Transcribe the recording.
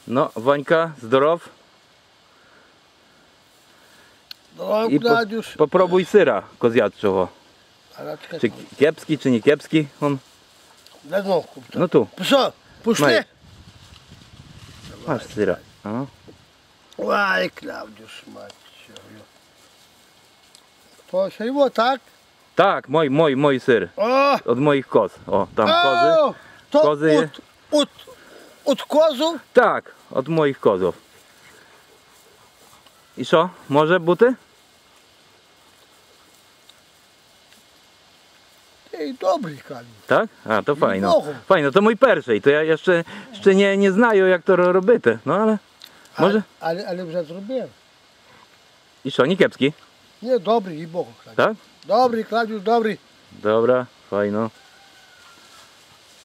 No, Wańka, zdrow. No, I popróbuj syra kozjadczego. Czy kiepski, czy nie kiepski on? No tu. Co? Puszczę? Masz syra. O. Oj, Klaudiusz, Macio. To się było, tak? Tak, mój syr. O! Od moich koz. O, tam kozy. To Kozy od kozu? Tak, od moich kozów. I co? Może buty? Ej, dobry Kali. Tak? A, to fajno. Mogą. Fajno, to mój pierwszy. To ja jeszcze nie znają jak to robicie. No ale może? Ale вже zrobiłem. I co, nie kiepski? Nie, dobry i Bogu. Tak? Dobry, Klaudiusz, dobry. Dobra, fajno.